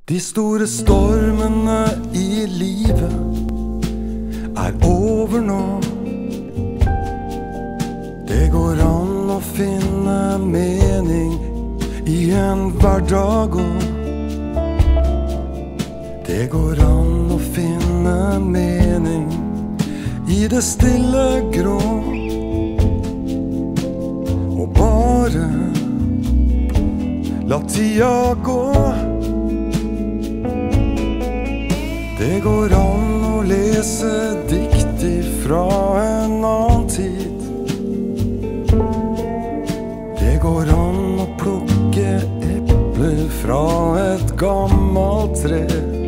De store stormene i livet over nå. Det går an å finne mening i en hverdag og det går an å finne mening i det stille grå. Og bare la tida gå. Det går an å lese dikt fra en annen tid. Det går an å plukke epler fra et gammelt tre.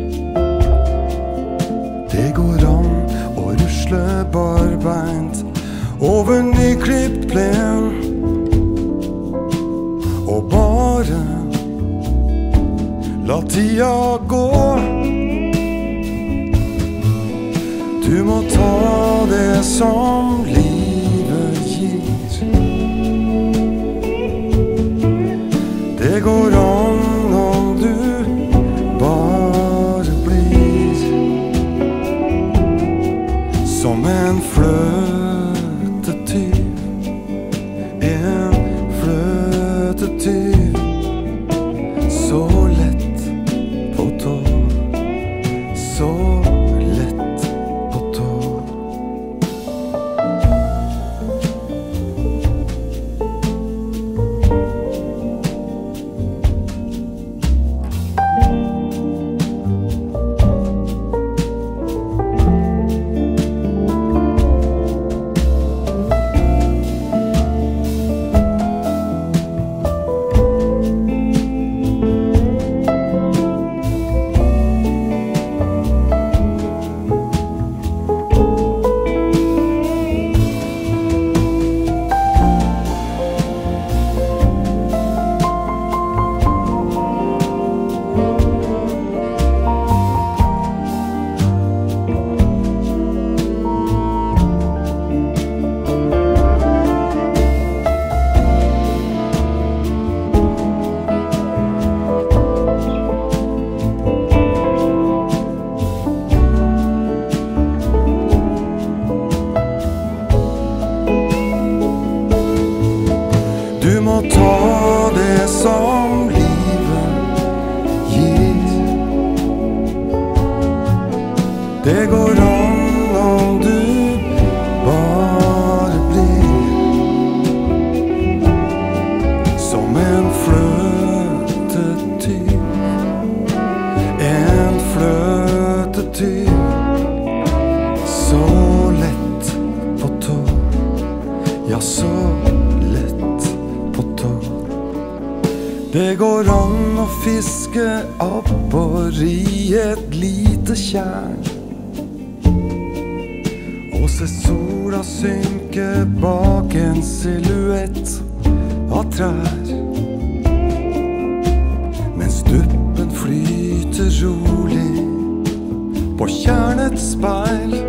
Det går an å rusle barbeint over nyklipt plen. Og bare la tida gå. Du må ta det som livet gir. Det går an om du bare blir som en fløtetyv. En fløtetyv. Så lett på tå. Så du må ta det som livet gir. Det går an om du bare blir som en fløtetyv. En fløtetyv. Så lett på tå. Ja, så det går an å fiske abbor i et lite tjern og se sola synke bak en silhuett av trær, mens duppen flyter rolig på tjernets speil.